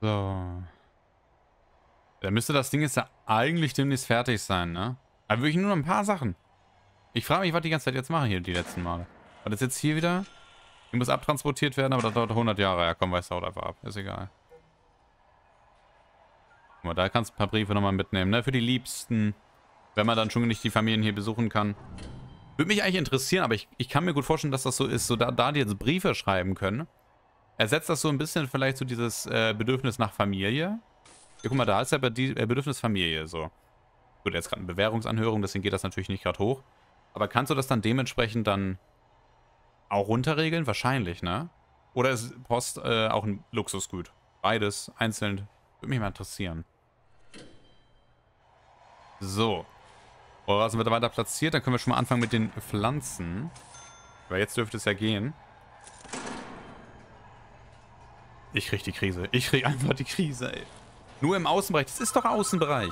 So. Da müsste das Ding jetzt ja eigentlich demnächst fertig sein, ne? Aber wirklich nur noch ein paar Sachen. Ich frage mich, was die ganze Zeit jetzt machen hier die letzten Male. War das jetzt hier wieder? Die muss abtransportiert werden, aber das dauert 100 Jahre. Ja, komm, weiß, haut einfach ab. Ist egal. Guck mal, da kannst du ein paar Briefe nochmal mitnehmen, ne? Für die Liebsten. Wenn man dann schon nicht die Familien hier besuchen kann. Würde mich eigentlich interessieren, aber ich kann mir gut vorstellen, dass das so ist. So, da die jetzt Briefe schreiben können, ersetzt das so ein bisschen vielleicht so dieses Bedürfnis nach Familie. Ja, guck mal, da ist ja Bedürfnis Familie so. Gut, jetzt gerade eine Bewährungsanhörung, deswegen geht das natürlich nicht gerade hoch. Aber kannst du das dann dementsprechend dann auch runterregeln? Wahrscheinlich, ne? Oder ist Post auch ein Luxusgut? Beides, einzeln. Würde mich mal interessieren. So. Rasen wird weiter platziert. Dann können wir schon mal anfangen mit den Pflanzen. Weil jetzt dürfte es ja gehen. Ich krieg die Krise. Ich krieg einfach die Krise, ey. Nur im Außenbereich. Das ist doch Außenbereich.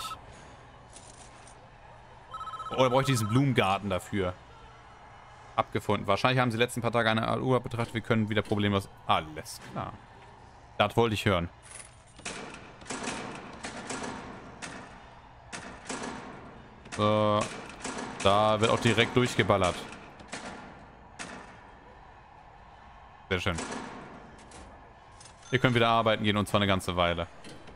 Oder brauche ich diesen Blumengarten dafür? Abgefunden. Wahrscheinlich haben sie die letzten paar Tage eine Uhr betrachtet. Wir können wieder problemlos... Alles klar. Das wollte ich hören. So. Da wird auch direkt durchgeballert. Sehr schön. Ihr könnt wieder arbeiten gehen und zwar eine ganze Weile.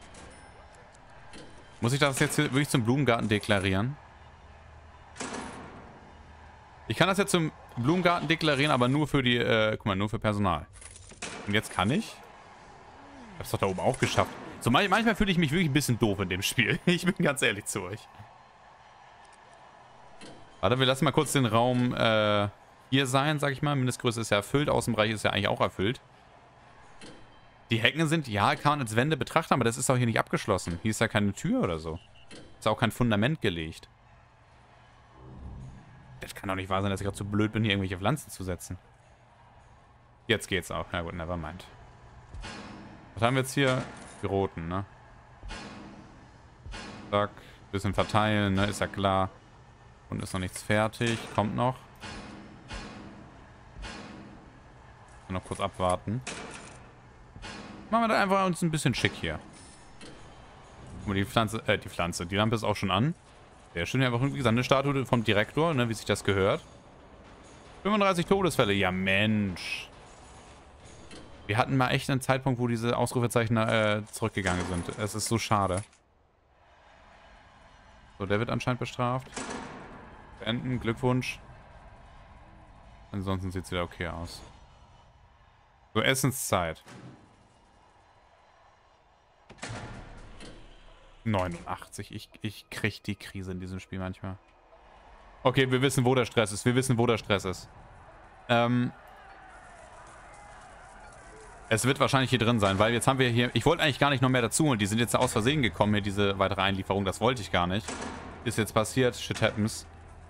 Muss ich das jetzt hier wirklich zum Blumengarten deklarieren? Ich kann das jetzt zum Blumengarten deklarieren, aber nur für die, guck mal, nur für Personal. Und jetzt kann ich? Ich hab's doch da oben auch geschafft. So, manchmal fühle ich mich wirklich ein bisschen doof in dem Spiel. Ich bin ganz ehrlich zu euch. Warte, wir lassen mal kurz den Raum, hier sein, sag ich mal. Mindestgröße ist ja erfüllt, Außenbereich ist ja eigentlich auch erfüllt. Die Hecken sind, ja, kann man als Wände betrachten, aber das ist auch hier nicht abgeschlossen. Hier ist ja keine Tür oder so. Ist auch kein Fundament gelegt. Das kann doch nicht wahr sein, dass ich gerade zu blöd bin, hier irgendwelche Pflanzen zu setzen. Jetzt geht's auch. Na gut, nevermind. Was haben wir jetzt hier? Die roten, ne? Zack. Bisschen verteilen, ne? Ist ja klar. Und ist noch nichts fertig. Kommt noch. Noch kurz abwarten. Machen wir da einfach uns ein bisschen schick hier. Guck mal, die Lampe ist auch schon an. Sehr schön, einfach, wie gesagt, eine Statue vom Direktor, ne, wie sich das gehört. 35 Todesfälle, ja Mensch. Wir hatten mal echt einen Zeitpunkt, wo diese Ausrufezeichen zurückgegangen sind. Es ist so schade. So, der wird anscheinend bestraft. Beenden, Glückwunsch. Ansonsten sieht es wieder okay aus. So, Essenszeit. 89. Ich krieg die Krise in diesem Spiel manchmal. Okay, wir wissen, wo der Stress ist. Wir wissen, wo der Stress ist. Es wird wahrscheinlich hier drin sein, weil jetzt haben wir hier... Ich wollte eigentlich gar nicht noch mehr dazu und die sind jetzt aus Versehen gekommen, hier diese weitere Einlieferung. Das wollte ich gar nicht. Ist jetzt passiert. Shit happens.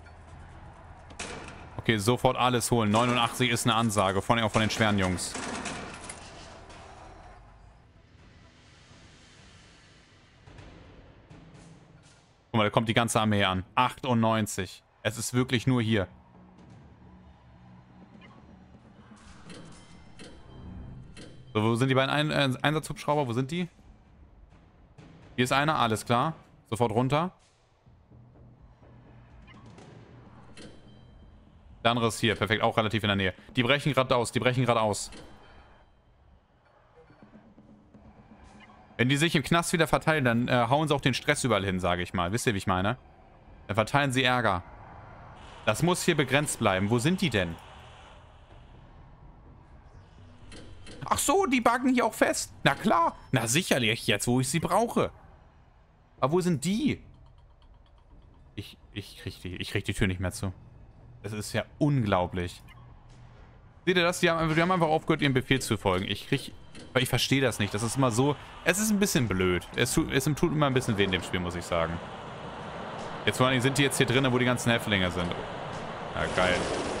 Okay, sofort alles holen. 89 ist eine Ansage. Vor allem auch von den schweren Jungs. Guck mal, da kommt die ganze Armee an. 98. Es ist wirklich nur hier. So, wo sind die beiden Einsatzhubschrauber? Wo sind die? Hier ist einer, alles klar. Sofort runter. Der andere ist hier, perfekt, auch relativ in der Nähe. Die brechen gerade aus, die brechen gerade aus. Wenn die sich im Knast wieder verteilen, dann hauen sie auch den Stress überall hin, sage ich mal. Wisst ihr, wie ich meine? Dann verteilen sie Ärger. Das muss hier begrenzt bleiben. Wo sind die denn? Ach so, die backen hier auch fest. Na klar. Na sicherlich, jetzt wo ich sie brauche. Aber wo sind die? Ich krieg die Tür nicht mehr zu. Das ist ja unglaublich. Seht ihr das? Die haben einfach aufgehört, ihrem Befehl zu folgen. Ich verstehe das nicht. Das ist immer so... Es ist ein bisschen blöd. Es tut immer ein bisschen weh in dem Spiel, muss ich sagen. Jetzt vor allem sind die jetzt hier drinnen, wo die ganzen Häftlinge sind. Ja, geil.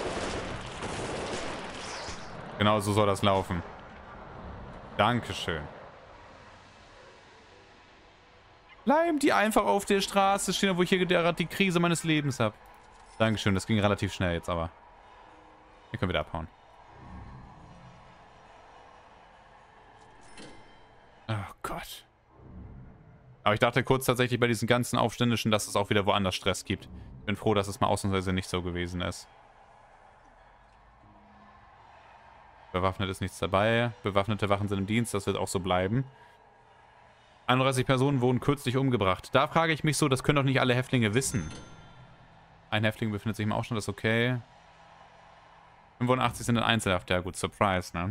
Genau so soll das laufen. Dankeschön. Bleiben die einfach auf der Straße stehen, wo ich hier gerade die Krise meines Lebens habe. Dankeschön, das ging relativ schnell jetzt aber. Wir können wieder abhauen. Oh Gott. Gott. Aber ich dachte kurz tatsächlich bei diesen ganzen Aufständischen, dass es auch wieder woanders Stress gibt. Ich bin froh, dass es mal ausnahmsweise nicht so gewesen ist. Bewaffnet ist nichts dabei. Bewaffnete Wachen sind im Dienst, das wird auch so bleiben. 31 Personen wurden kürzlich umgebracht. Da frage ich mich so, das können doch nicht alle Häftlinge wissen. Ein Häftling befindet sich im Aufstand, das ist okay. 85 sind in Einzelhaft. Ja gut, Surprise, ne?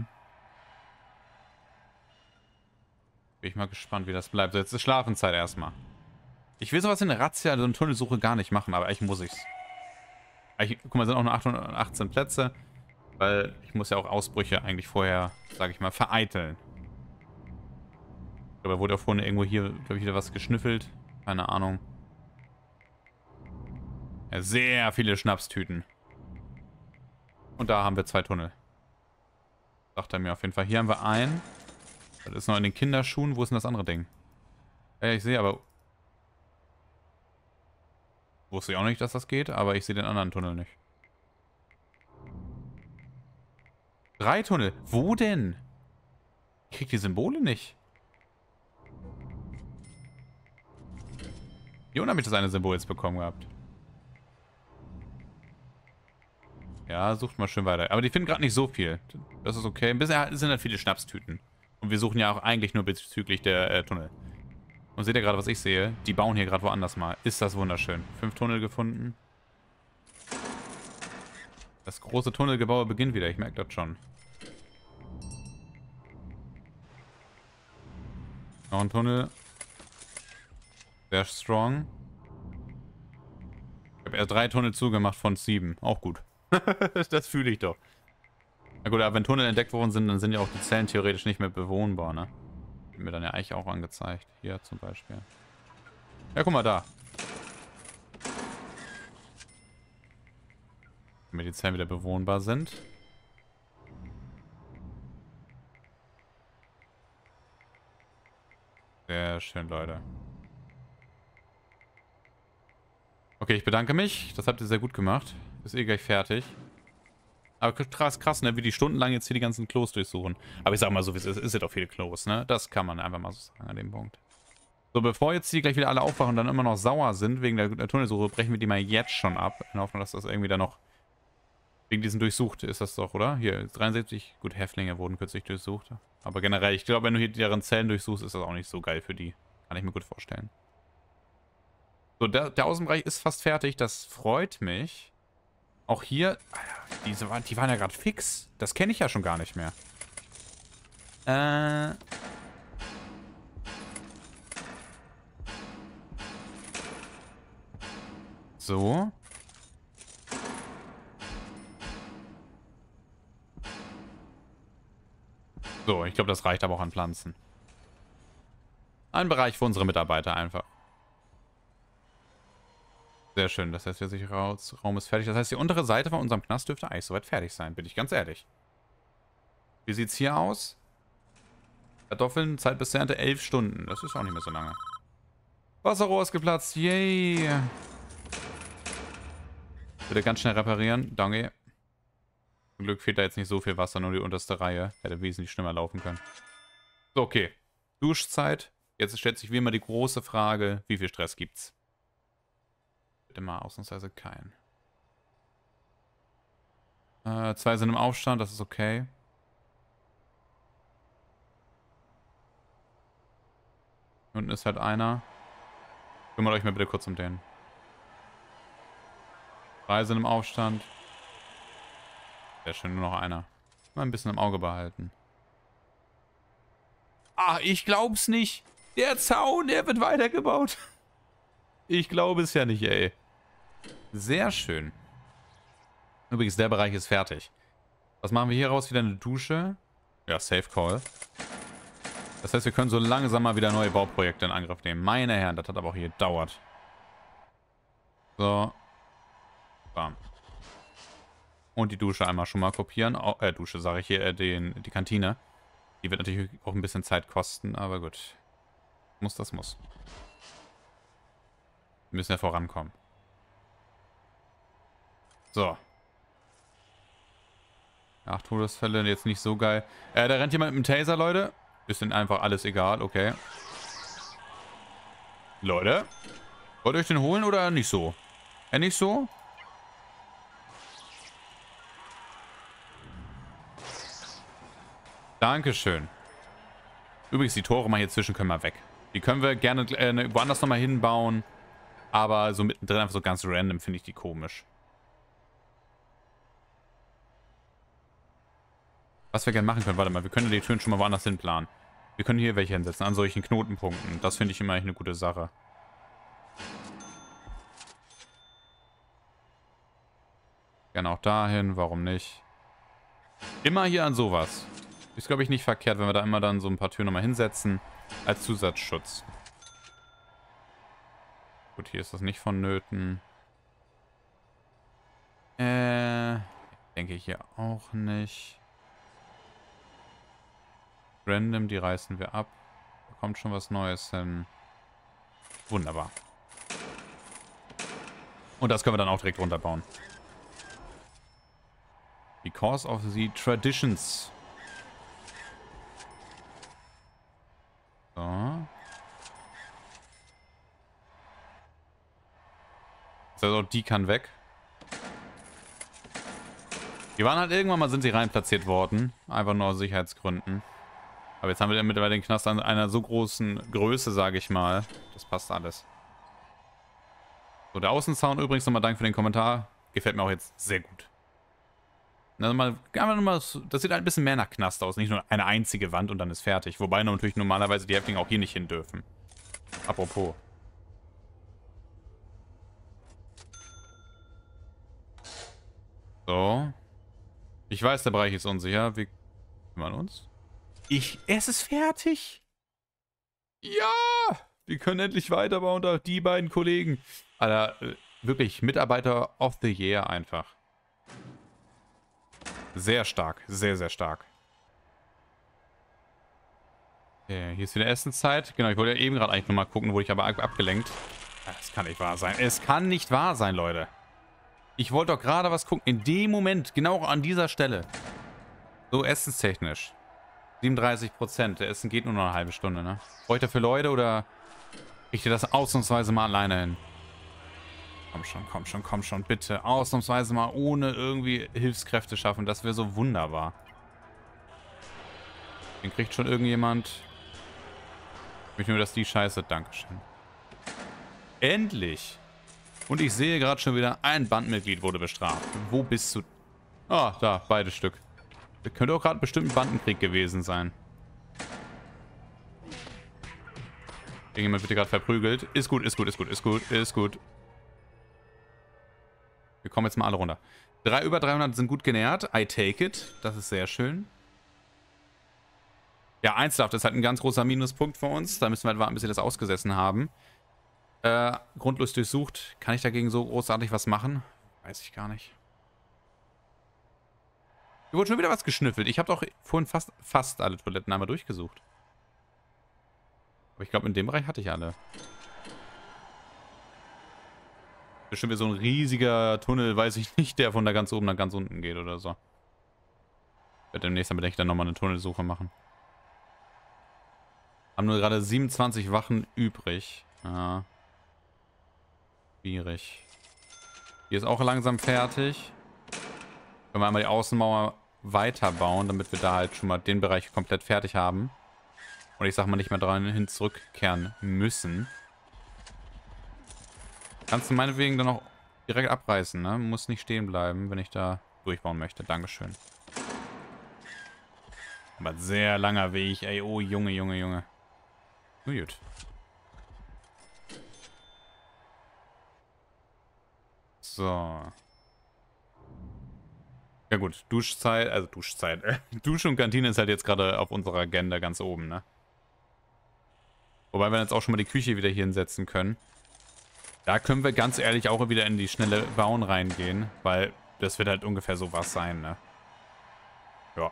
Bin ich mal gespannt, wie das bleibt. So, jetzt ist Schlafenszeit erstmal. Ich will sowas in der Razzia, so eine Tunnelsuche gar nicht machen, aber eigentlich muss ich's. Eigentlich, guck mal, sind auch nur 818 Plätze. Weil ich muss ja auch Ausbrüche eigentlich vorher, sage ich mal, vereiteln. Aber da wurde ja vorhin irgendwo hier, glaube ich, wieder was geschnüffelt. Keine Ahnung. Ja, sehr viele Schnapstüten. Und da haben wir 2 Tunnel. Sagt er mir auf jeden Fall. Hier haben wir einen. Das ist noch in den Kinderschuhen. Wo ist denn das andere Ding? Ja, ich sehe aber... Wusste ich auch nicht, dass das geht, aber ich sehe den anderen Tunnel nicht. 3 Tunnel. Wo denn? Ich krieg die Symbole nicht. Hier unten habe ich das eine Symbol jetzt bekommen gehabt. Ja, sucht mal schön weiter. Aber die finden gerade nicht so viel. Das ist okay. Bisher sind halt viele Schnapstüten. Und wir suchen ja auch eigentlich nur bezüglich der Tunnel. Und seht ihr gerade, was ich sehe? Die bauen hier gerade woanders mal. Ist das wunderschön. 5 Tunnel gefunden. Das große Tunnelgebaue beginnt wieder. Ich merke das schon. Noch ein Tunnel. Sehr strong. Ich habe erst 3 Tunnel zugemacht von 7. Auch gut. Das fühle ich doch. Na gut, aber wenn Tunnel entdeckt worden sind, dann sind ja auch die Zellen theoretisch nicht mehr bewohnbar, ne? Wird mir dann ja eigentlich auch angezeigt. Hier zum Beispiel. Ja, guck mal da. Wenn die Zellen wieder bewohnbar sind. Sehr schön, Leute. Okay, ich bedanke mich. Das habt ihr sehr gut gemacht. Ist eh gleich fertig. Aber krass, ne? Wie die stundenlang jetzt hier die ganzen Klos durchsuchen. Aber ich sag mal so, wie es ist ja doch viele Klos, ne? Das kann man einfach mal so sagen an dem Punkt. So, bevor jetzt die gleich wieder alle aufwachen und dann immer noch sauer sind wegen der Tunnelsuche, brechen wir die mal jetzt schon ab. In Hoffnung, dass das irgendwie dann noch... Wegen diesen durchsucht ist das doch, oder? Hier, 73. Gut, Häftlinge wurden kürzlich durchsucht. Aber generell, ich glaube, wenn du hier deren Zellen durchsuchst, ist das auch nicht so geil für die. Kann ich mir gut vorstellen. So, der Außenbereich ist fast fertig. Das freut mich. Auch hier... Die waren ja gerade fix. Das kenne ich ja schon gar nicht mehr. So. So, ich glaube, das reicht aber auch an Pflanzen. Ein Bereich für unsere Mitarbeiter einfach. Sehr schön. Das heißt, der Sicherheitsraum ist fertig. Das heißt, die untere Seite von unserem Knast dürfte eigentlich soweit fertig sein, bin ich ganz ehrlich. Wie sieht's hier aus? Kartoffeln, Zeit bis zur Ernte 11 Stunden. Das ist auch nicht mehr so lange. Wasserrohr ist geplatzt. Yay. Bitte ganz schnell reparieren. Danke. Zum Glück fehlt da jetzt nicht so viel Wasser, nur die unterste Reihe. Hätte wesentlich schlimmer laufen können. So, okay. Duschzeit. Jetzt stellt sich wie immer die große Frage, wie viel Stress gibt's? Bitte mal ausnahmsweise keinen. 2 sind im Aufstand, das ist okay. Unten ist halt einer. Kümmert euch mal bitte kurz um den. 3 sind im Aufstand. Sehr schön, nur noch einer. Mal ein bisschen im Auge behalten. Ah, ich glaub's nicht. Der Zaun, der wird weitergebaut. Ich glaube es ja nicht, ey. Sehr schön. Übrigens, der Bereich ist fertig. Was machen wir hier raus? Wieder eine Dusche. Ja, Safe Call. Das heißt, wir können so langsam mal wieder neue Bauprojekte in Angriff nehmen. Meine Herren, das hat aber auch hier gedauert. So. Bam. Und die Dusche einmal schon mal kopieren. Oh, Dusche sage ich hier, die Kantine. Die wird natürlich auch ein bisschen Zeit kosten, aber gut. Muss, das muss. Wir müssen ja vorankommen. So. 8 Todesfälle, jetzt nicht so geil. Da rennt jemand mit dem Taser, Leute. Ist denn einfach alles egal, okay. Leute, wollt ihr euch den holen oder nicht so? Nicht so? Dankeschön. Übrigens, die Tore mal hier zwischen können wir weg. Die können wir gerne woanders nochmal hinbauen. Aber so mittendrin einfach so ganz random finde ich die komisch. Was wir gerne machen können, warte mal, wir können die Türen schon mal woanders hin planen. Wir können hier welche hinsetzen, an solchen Knotenpunkten. Das finde ich immer eine gute Sache. Gerne auch dahin, warum nicht? Immer hier an sowas. Ist, glaube ich, nicht verkehrt, wenn wir da immer dann so ein paar Türen nochmal hinsetzen. Als Zusatzschutz. Gut, hier ist das nicht vonnöten. Denke ich hier auch nicht. Random, die reißen wir ab. Da kommt schon was Neues hin. Wunderbar. Und das können wir dann auch direkt runterbauen. Because of the traditions. So. Also die kann weg. Die waren halt irgendwann mal, sind sie rein platziert worden. Einfach nur aus Sicherheitsgründen. Aber jetzt haben wir mittlerweile den Knast an einer so großen Größe, sage ich mal. Das passt alles. So, der Außenzaun übrigens nochmal danke für den Kommentar. Gefällt mir auch jetzt sehr gut. Also das sieht ein bisschen mehr nach Knast aus. Nicht nur eine einzige Wand und dann ist fertig. Wobei natürlich normalerweise die Häftlinge auch hier nicht hin dürfen. Apropos. So. Ich weiß, der Bereich ist unsicher. Wir kümmern uns. Es ist fertig. Ja! Wir können endlich weiterbauen. Da die beiden Kollegen. Alter, wirklich Mitarbeiter of the Year einfach. Sehr stark. Sehr, sehr stark. Okay, hier ist wieder Essenszeit. Genau, ich wollte ja eben gerade eigentlich nochmal gucken, wurde ich aber abgelenkt. Das kann nicht wahr sein. Es kann nicht wahr sein, Leute. Ich wollte doch gerade was gucken. In dem Moment, genau an dieser Stelle. So, essenstechnisch. 37%. Der Essen geht nur noch eine halbe Stunde, ne? Brauche ich dafür Leute oder kriegt ihr das ausnahmsweise mal alleine hin? Komm schon, komm schon, komm schon, bitte. Ausnahmsweise mal ohne irgendwie Hilfskräfte schaffen. Das wäre so wunderbar. Den kriegt schon irgendjemand. Ich möchte nur, dass die Scheiße... Dankeschön. Endlich! Und ich sehe gerade schon wieder, ein Bandmitglied wurde bestraft. Wo bist du? Ah, da, beides Stück. Das könnte auch gerade bestimmt ein Bandenkrieg gewesen sein. Irgendjemand wird hier gerade verprügelt. Ist gut, ist gut, ist gut, ist gut, ist gut. Wir kommen jetzt mal alle runter. Über 300 sind gut genährt. I take it. Das ist sehr schön. Ja, Einzelhaft ist halt ein ganz großer Minuspunkt für uns. Da müssen wir halt warten, bis wir das ausgesessen haben. Grundlos durchsucht. Kann ich dagegen so großartig was machen? Weiß ich gar nicht. Hier wurde schon wieder was geschnüffelt. Ich habe doch vorhin fast alle Toiletten einmal durchgesucht. Aber ich glaube, in dem Bereich hatte ich alle. Bestimmt wie so ein riesiger Tunnel, weiß ich nicht, der von da ganz oben nach ganz unten geht oder so. Ich werde demnächst damit echt dann nochmal eine Tunnelsuche machen. Haben nur gerade 27 Wachen übrig. Ja. Schwierig. Hier ist auch langsam fertig. Können wir einmal die Außenmauer weiterbauen, damit wir da halt schon mal den Bereich komplett fertig haben. Und ich sag mal nicht mehr dran hin zurückkehren müssen. Kannst du meinetwegen dann auch direkt abreißen, ne? Muss nicht stehen bleiben, wenn ich da durchbauen möchte. Dankeschön. Aber sehr langer Weg, ey. Oh, Junge, Junge, Junge. Gut. So. Ja gut, Duschzeit, also Duschzeit. Dusche und Kantine ist halt jetzt gerade auf unserer Agenda ganz oben, ne? Wobei wir jetzt auch schon mal die Küche wieder hier hinsetzen können. Da können wir ganz ehrlich auch wieder in die schnelle Bauen reingehen, weil das wird halt ungefähr sowas sein, ne? Ja.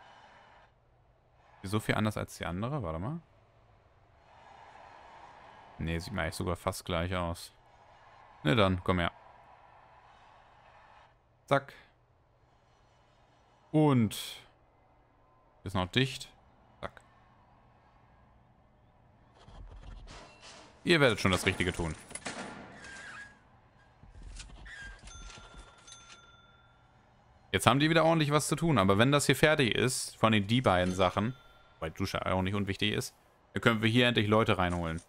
So viel anders als die andere, warte mal. Ne, sieht mir eigentlich sogar fast gleich aus. Ne, dann, komm her. Zack. Und ist noch dicht. Zack. Ihr werdet schon das Richtige tun. Jetzt haben die wieder ordentlich was zu tun, aber wenn das hier fertig ist, vor allem die beiden Sachen, weil Dusche auch nicht unwichtig ist, dann können wir hier endlich Leute reinholen.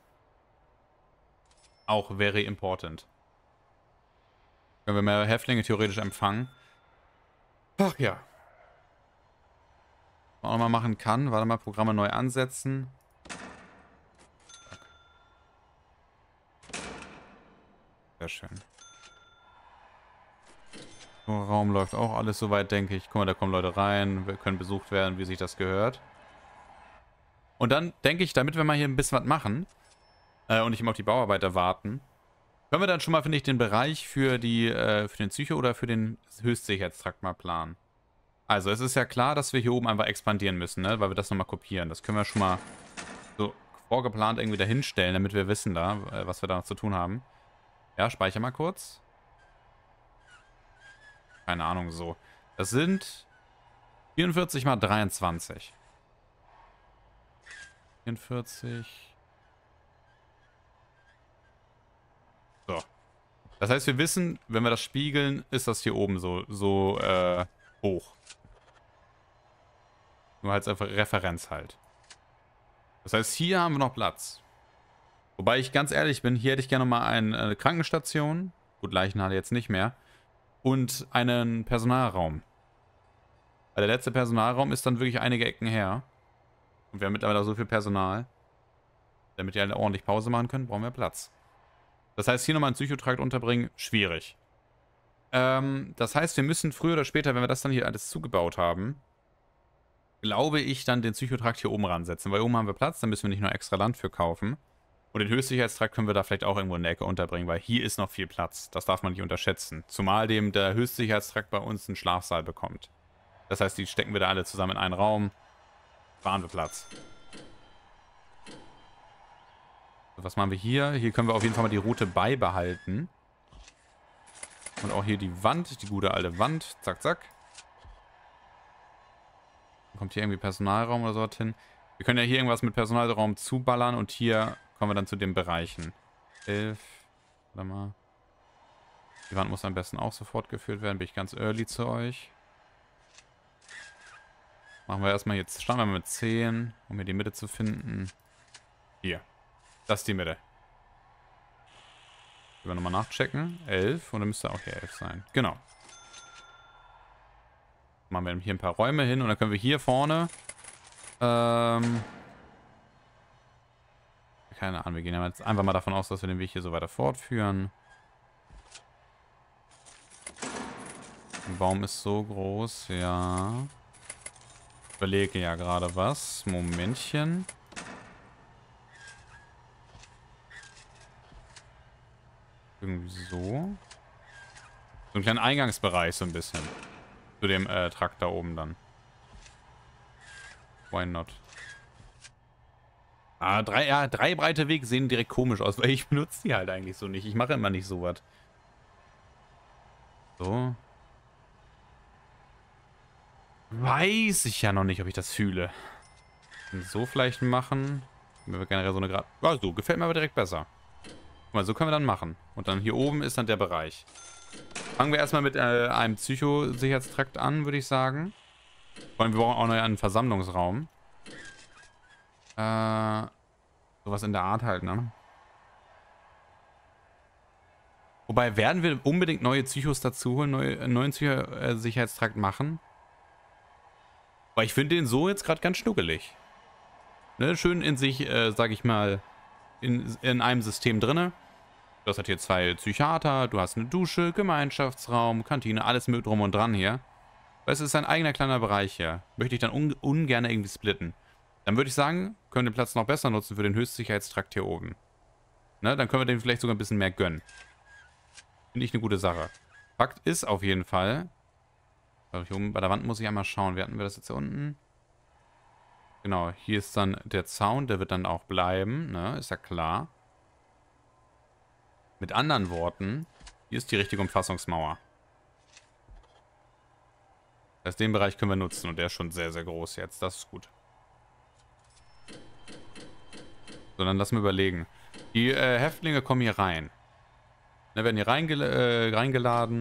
Auch very important. Können wir mehr Häftlinge theoretisch empfangen. Ach ja. Was man auch mal machen kann, warte mal, Programme neu ansetzen. Sehr schön. Raum läuft auch alles soweit, denke ich. Guck mal, da kommen Leute rein. Wir können besucht werden, wie sich das gehört. Und dann denke ich, damit wir mal hier ein bisschen was machen und nicht immer auf die Bauarbeiter warten, können wir dann schon mal, finde ich, den Bereich für den Psycho oder für den Höchstsicherheitstrakt mal planen. Also, es ist ja klar, dass wir hier oben einfach expandieren müssen, ne? Weil wir das nochmal kopieren. Das können wir schon mal so vorgeplant irgendwie dahinstellen, damit wir wissen da, was wir da noch zu tun haben. Ja, speichere mal kurz. Keine Ahnung, so. Das sind 44 mal 23. 44. So. Das heißt, wir wissen, wenn wir das spiegeln, ist das hier oben so hoch. Nur als Referenz halt. Das heißt, hier haben wir noch Platz. Wobei ich ganz ehrlich bin, hier hätte ich gerne mal eine Krankenstation. Gut, Leichenhalle jetzt nicht mehr. Und einen Personalraum. Weil der letzte Personalraum ist dann wirklich einige Ecken her. Und wir haben mittlerweile so viel Personal. Damit die alle ordentlich Pause machen können, brauchen wir Platz. Das heißt, hier nochmal einen Psychotrakt unterbringen, schwierig. Das heißt, wir müssen früher oder später, wenn wir das dann hier alles zugebaut haben, glaube ich, dann den Psychotrakt hier oben ransetzen. Weil oben haben wir Platz, dann müssen wir nicht nur extra Land für kaufen. Und den Höchstsicherheitstrakt können wir da vielleicht auch irgendwo in der Ecke unterbringen, weil hier ist noch viel Platz. Das darf man nicht unterschätzen. Zumal der Höchstsicherheitstrakt bei uns einen Schlafsaal bekommt. Das heißt, die stecken wir da alle zusammen in einen Raum. Sparen wir Platz. So, was machen wir hier? Hier können wir auf jeden Fall mal die Route beibehalten. Und auch hier die Wand, die gute alte Wand. Zack, zack. Dann kommt hier irgendwie Personalraum oder so hin. Wir können ja hier irgendwas mit Personalraum zuballern und hier kommen wir dann zu den Bereichen. 11. Warte mal. Die Wand muss am besten auch sofort geführt werden. Bin ich ganz early zu euch. Machen wir erstmal jetzt. Starten wir mal mit 10, um hier die Mitte zu finden. Hier. Das ist die Mitte. Können wir nochmal nachchecken. 11. Und dann müsste auch hier 11 sein. Genau. Machen wir hier ein paar Räume hin. Und dann können wir hier vorne keine Ahnung, wir gehen jetzt einfach mal davon aus, dass wir den Weg hier so weiter fortführen. Der Baum ist so groß, ja. Ich überlege ja gerade was. Momentchen. Irgendwie so. So einen kleinen Eingangsbereich so ein bisschen. Zu dem Trakt da oben dann. Why not? Ah, drei breite Wege sehen direkt komisch aus, weil ich benutze die halt eigentlich so nicht. Ich mache immer nicht sowas. So. Weiß ich ja noch nicht, ob ich das fühle. So vielleicht machen. Wenn wir generell so eine Grad... Ja, so, gefällt mir aber direkt besser. Guck mal, so können wir dann machen. Und dann hier oben ist dann der Bereich. Fangen wir erstmal mit einem Psychosicherheitstrakt an, würde ich sagen. Vor allem, wir brauchen auch noch einen Versammlungsraum. Sowas in der Art halt, ne? Wobei, werden wir unbedingt neue Psychos dazu holen, einen neuen Psychosicherheitstrakt machen? Weil ich finde den so jetzt gerade ganz schnuckelig. Ne? Schön in sich, sag ich mal, in einem System drinne. Du hast halt hier 2 Psychiater, du hast eine Dusche, Gemeinschaftsraum, Kantine, alles mit drum und dran hier. Weil es ist ein eigener kleiner Bereich hier. Möchte ich dann ungern irgendwie splitten. Dann würde ich sagen, können wir den Platz noch besser nutzen für den Höchstsicherheitstrakt hier oben. Ne? Dann können wir den vielleicht sogar ein bisschen mehr gönnen. Finde ich eine gute Sache. Fakt ist auf jeden Fall... Hier oben bei der Wand muss ich einmal schauen. Wie hatten wir das jetzt hier unten? Genau, hier ist dann der Zaun. Der wird dann auch bleiben. Ne? Ist ja klar. Mit anderen Worten, hier ist die richtige Umfassungsmauer. Das heißt, den Bereich können wir nutzen. Und der ist schon sehr, sehr groß jetzt. Das ist gut. So, dann lassen wir überlegen. Die Häftlinge kommen hier rein. Da werden hier reingeladen.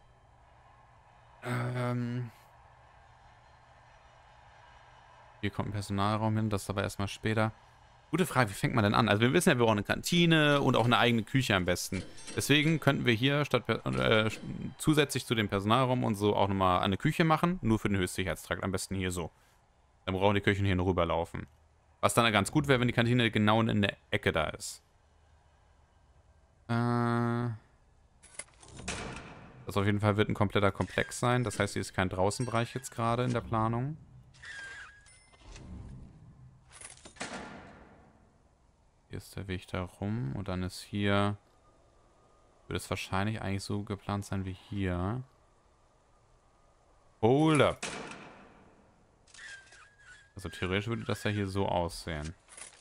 Hier kommt ein Personalraum hin, das aber erstmal später. Gute Frage, wie fängt man denn an? Also wir wissen ja, wir brauchen eine Kantine und auch eine eigene Küche am besten. Deswegen könnten wir hier statt zusätzlich zu dem Personalraum und so auch nochmal eine Küche machen. Nur für den Höchstsicherheitstrakt. Am besten hier so. Dann brauchen die Köchen hier nur rüberlaufen. Was dann ganz gut wäre, wenn die Kantine genau in der Ecke da ist. Das auf jeden Fall wird ein kompletter Komplex sein. Das heißt, hier ist kein Draußenbereich jetzt gerade in der Planung. Hier ist der Weg da rum und dann ist hier... Wird es wahrscheinlich eigentlich so geplant sein wie hier. Hold up. Also theoretisch würde das ja hier so aussehen.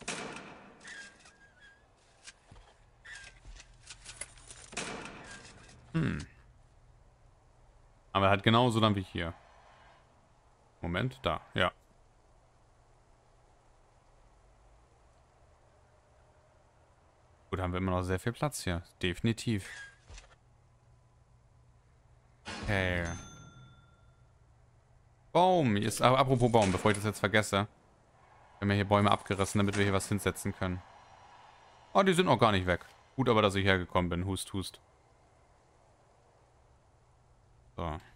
Aber halt genauso dann wie hier. Moment, da, ja. Gut, haben wir immer noch sehr viel Platz hier. Definitiv. Okay. Baum. Hier ist, apropos Baum, bevor ich das jetzt vergesse. Wir haben ja hier Bäume abgerissen, damit wir hier was hinsetzen können. Oh, die sind noch gar nicht weg. Gut aber, dass ich hergekommen bin. Hust, hust. So.